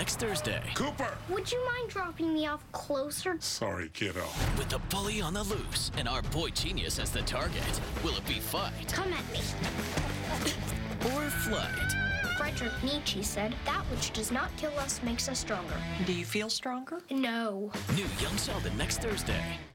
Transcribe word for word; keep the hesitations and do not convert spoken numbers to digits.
next Thursday. Cooper! Would you mind dropping me off closer? Sorry, kiddo. With the bully on the loose and our boy genius as the target, will it be fight Come at me. or flight? Friedrich Nietzsche said, that which does not kill us makes us stronger. Do you feel stronger? No. New Young Sheldon next Thursday.